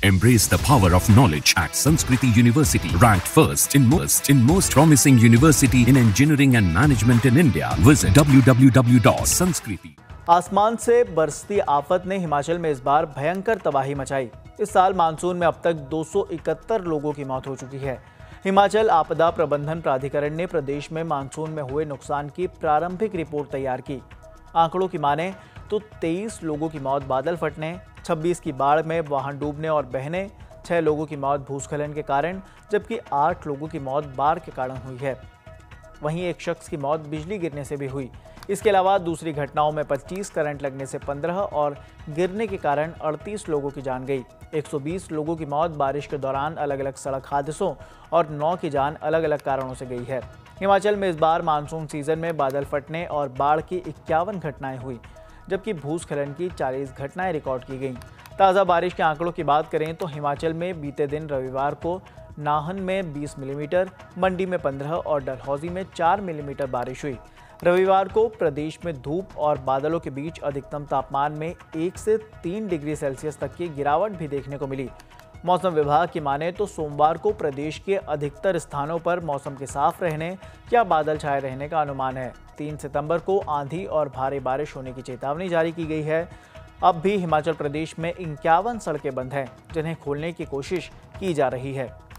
Embrace the power of knowledge at Sanskriti University, ranked first in most promising university in engineering and management in India. Visit www.sanskriti. आसमान से बरसती आफत ने हिमाचल में इस बार भयंकर तबाही मचाई। इस साल मानसून में अब तक 271 लोगों की मौत हो चुकी है। हिमाचल आपदा प्रबंधन प्राधिकरण ने प्रदेश में मानसून में हुए नुकसान की प्रारंभिक रिपोर्ट तैयार की। आंकड़ों की माने तो 23 लोगों की मौत बादल फटने, 26 की बाढ़ में वाहन डूबने और बहने, 6 लोगों की मौत भूस्खलन के कारण, जबकि 8 लोगों की मौत बाढ़ के कारण हुई है। वहीं एक शख्स की मौत बिजली गिरने से भी हुई। इसके अलावा दूसरी घटनाओं में 25 करंट लगने से 15 और गिरने के कारण 38 लोगों की जान गई। 120 लोगों की मौत बारिश के दौरान अलग अलग सड़क हादसों और 9 की जान अलग अलग कारणों से गई है। हिमाचल में इस बार मानसून सीजन में बादल फटने और बाढ़ की 51 घटनाएं हुई, जबकि भूस्खलन की 40 घटनाएं रिकॉर्ड की गईं। ताज़ा बारिश के आंकड़ों की बात करें तो हिमाचल में बीते दिन रविवार को नाहन में 20 मिलीमीटर, मंडी में 15 और डलहौजी में 4 मिलीमीटर बारिश हुई। रविवार को प्रदेश में धूप और बादलों के बीच अधिकतम तापमान में 1 से 3 डिग्री सेल्सियस तक की गिरावट भी देखने को मिली। मौसम विभाग की माने तो सोमवार को प्रदेश के अधिकतर स्थानों पर मौसम के साफ रहने या बादल छाए रहने का अनुमान है। 3 सितंबर को आंधी और भारी बारिश होने की चेतावनी जारी की गई है। अब भी हिमाचल प्रदेश में 51 सड़कें बंद हैं, जिन्हें खोलने की कोशिश की जा रही है।